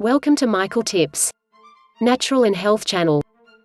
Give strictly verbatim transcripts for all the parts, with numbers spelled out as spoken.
Welcome to Michael Tips, Natural and Health channel.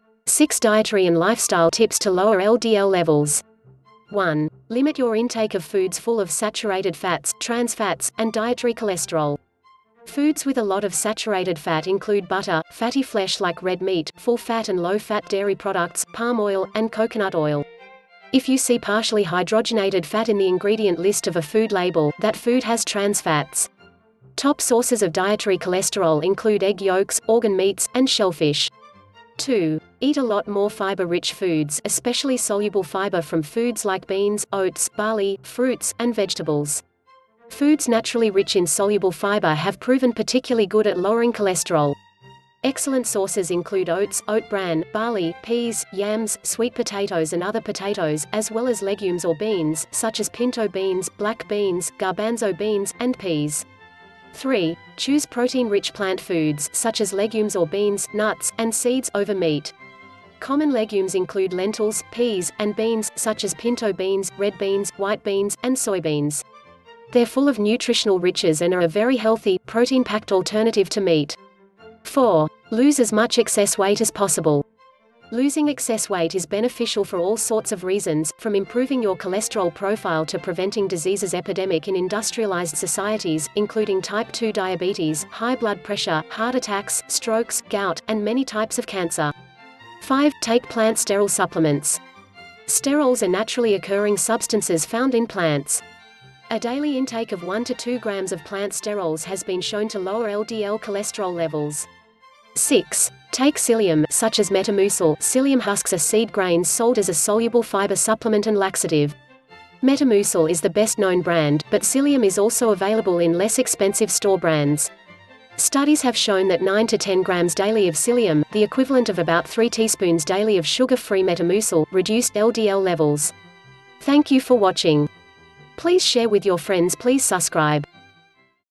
six Dietary and lifestyle tips to lower L D L levels. one. Limit your intake of foods full of saturated fats, trans fats, and dietary cholesterol. Foods with a lot of saturated fat include butter, fatty flesh like red meat, full-fat and low-fat dairy products, palm oil, and coconut oil. If you see partially hydrogenated fat in the ingredient list of a food label, that food has trans fats. Top sources of dietary cholesterol include egg yolks, organ meats, and shellfish. two. Eat a lot more fiber-rich foods, especially soluble fiber from foods like beans, oats, barley, fruits, and vegetables. Foods naturally rich in soluble fiber have proven particularly good at lowering cholesterol. Excellent sources include oats, oat bran, barley, peas, yams, sweet potatoes and other potatoes, as well as legumes or beans, such as pinto beans, black beans, garbanzo beans, and peas. three. Choose protein-rich plant foods, such as legumes or beans, nuts, and seeds, over meat. Common legumes include lentils, peas, and beans, such as pinto beans, red beans, white beans, and soybeans. They're full of nutritional riches and are a very healthy, protein-packed alternative to meat. four. Lose as much excess weight as possible. Losing excess weight is beneficial for all sorts of reasons, from improving your cholesterol profile to preventing diseases epidemic in industrialized societies, including type two diabetes, high blood pressure, heart attacks, strokes, gout, and many types of cancer. five. Take plant sterol supplements. Sterols are naturally occurring substances found in plants. A daily intake of one to two grams of plant sterols has been shown to lower L D L cholesterol levels. six. Take psyllium, such as Metamucil. Psyllium husks are seed grains sold as a soluble fiber supplement and laxative. Metamucil is the best-known brand, but psyllium is also available in less expensive store brands. Studies have shown that nine to ten grams daily of psyllium, the equivalent of about three teaspoons daily of sugar-free Metamucil, reduced L D L levels. Thank you for watching. Please share with your friends. Please subscribe.